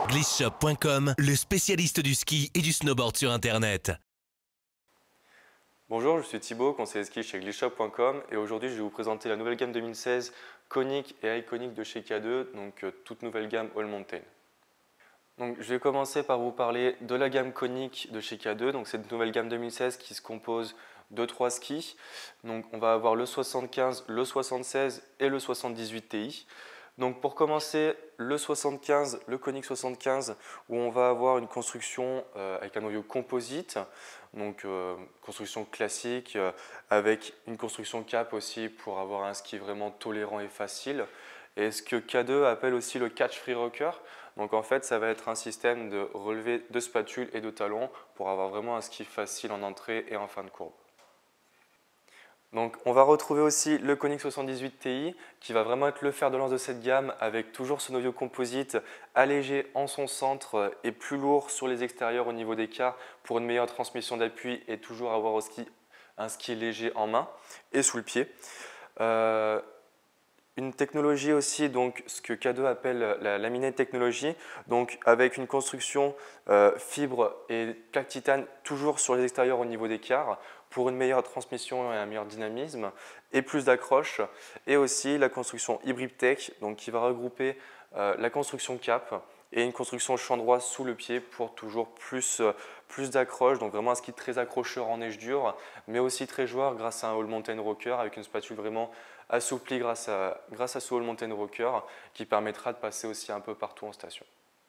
Glissshop.com, le spécialiste du ski et du snowboard sur Internet. Bonjour, je suis Thibaut, conseiller ski chez Glissshop.com et aujourd'hui je vais vous présenter la nouvelle gamme 2016 Koniq et Iconic de chez K2, donc toute nouvelle gamme All Mountain. Donc, je vais commencer par vous parler de la gamme Koniq de chez K2, donc cette nouvelle gamme 2016 qui se compose de 3 skis. Donc, on va avoir le 75, le 76 et le 78 Ti. Donc pour commencer, le 75, le Koniq 75, où on va avoir une construction avec un noyau composite, donc construction classique, avec une construction cap aussi pour avoir un ski vraiment tolérant et facile. Et ce que K2 appelle aussi le catch free rocker. Donc en fait, ça va être un système de relevé de spatule et de talons pour avoir vraiment un ski facile en entrée et en fin de courbe. Donc on va retrouver aussi le Koniq 78 Ti qui va vraiment être le fer de lance de cette gamme avec toujours ce noyau composite allégé en son centre et plus lourd sur les extérieurs au niveau des cars pour une meilleure transmission d'appui et toujours avoir un ski léger en main et sous le pied. Une technologie aussi, donc ce que K2 appelle la laminate technologie, donc avec une construction fibre et plaque titane toujours sur les extérieurs au niveau des cars pour une meilleure transmission et un meilleur dynamisme et plus d'accroche, et aussi la construction Hybrid Tech donc qui va regrouper la construction cap et une construction champ droit sous le pied pour toujours plus d'accroche, donc vraiment un ski très accrocheur en neige dure, mais aussi très joueur grâce à un All Mountain Rocker avec une spatule vraiment assouplie grâce à ce All Mountain Rocker qui permettra de passer aussi un peu partout en station.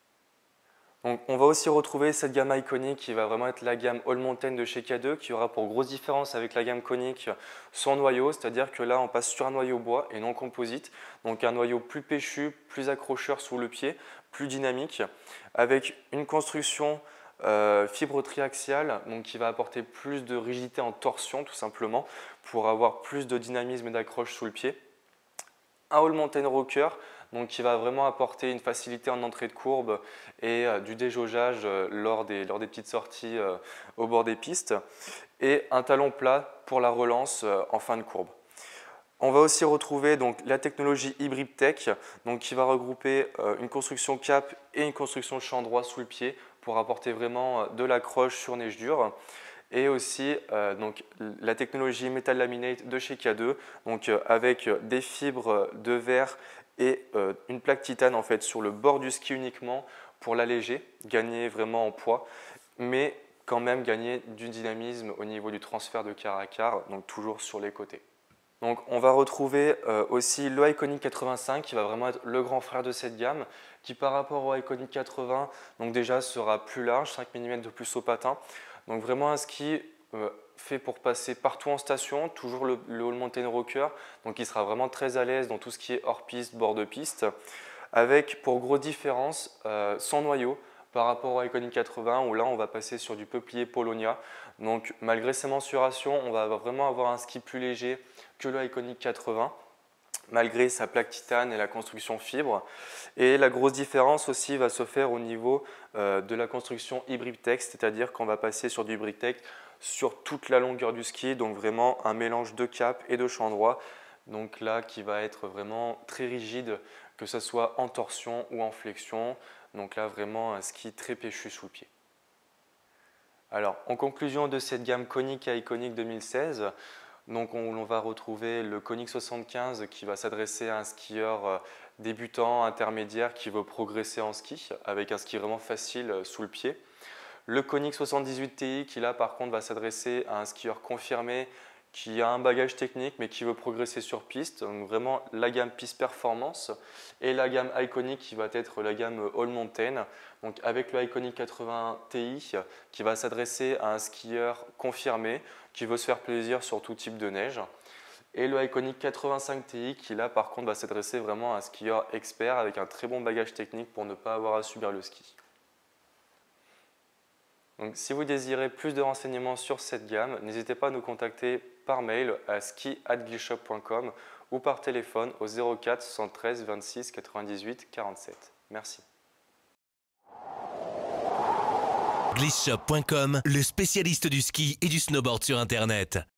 Donc, on va aussi retrouver cette gamme Iconic qui va vraiment être la gamme All Mountain de chez K2 qui aura pour grosse différence avec la gamme Koniq son noyau, c'est-à-dire que là on passe sur un noyau bois et non composite, donc un noyau plus péchu, plus accrocheur sous le pied, plus dynamique, avec une construction fibre triaxiale donc qui va apporter plus de rigidité en torsion tout simplement pour avoir plus de dynamisme et d'accroche sous le pied. Un All Mountain Rocker donc qui va vraiment apporter une facilité en entrée de courbe et du déjaugeage lors des petites sorties au bord des pistes, et un talon plat pour la relance en fin de courbe. On va aussi retrouver donc la technologie Hybrid Tech donc qui va regrouper une construction cap et une construction champ droit sous le pied pour apporter vraiment de l'accroche sur neige dure. Et aussi donc, la technologie Metal Laminate de chez K2 donc, avec des fibres de verre et une plaque titane en fait, sur le bord du ski uniquement pour l'alléger, gagner vraiment en poids, mais quand même gagner du dynamisme au niveau du transfert de car à car, donc toujours sur les côtés. Donc on va retrouver aussi le Iconic 85 qui va vraiment être le grand frère de cette gamme, qui par rapport au Iconic 80 donc déjà sera plus large, 5 mm de plus au patin. Donc vraiment un ski fait pour passer partout en station, toujours le All Mountain Rocker, donc il sera vraiment très à l'aise dans tout ce qui est hors piste, bord de piste, avec pour grosse différence son noyau par rapport au Iconic 80 où là on va passer sur du peuplier Polonia. Donc malgré ses mensurations, on va vraiment avoir un ski plus léger que le Iconic 80 malgré sa plaque titane et la construction fibre. Et la grosse différence aussi va se faire au niveau de la construction Hybrid Tech, c'est-à-dire qu'on va passer sur du Hybrid Tech sur toute la longueur du ski, donc vraiment un mélange de cap et de champ droit, donc là qui va être vraiment très rigide, que ce soit en torsion ou en flexion, donc là vraiment un ski très péchu sous le pied. Alors en conclusion de cette gamme Koniq et Iconic 2016, donc on va retrouver le Koniq 75 qui va s'adresser à un skieur débutant, intermédiaire qui veut progresser en ski avec un ski vraiment facile sous le pied. Le Koniq 78 Ti qui là par contre va s'adresser à un skieur confirmé qui a un bagage technique mais qui veut progresser sur piste, donc vraiment la gamme piste performance, et la gamme Iconic qui va être la gamme All Mountain, donc avec le Iconic 80 Ti qui va s'adresser à un skieur confirmé qui veut se faire plaisir sur tout type de neige, et le Iconic 85 Ti qui là par contre va s'adresser vraiment à un skieur expert avec un très bon bagage technique pour ne pas avoir à subir le ski. Donc, si vous désirez plus de renseignements sur cette gamme, n'hésitez pas à nous contacter par mail à ski@glissshop.com ou par téléphone au 04 73 26 98 47. Merci. Glissshop.com, le spécialiste du ski et du snowboard sur Internet.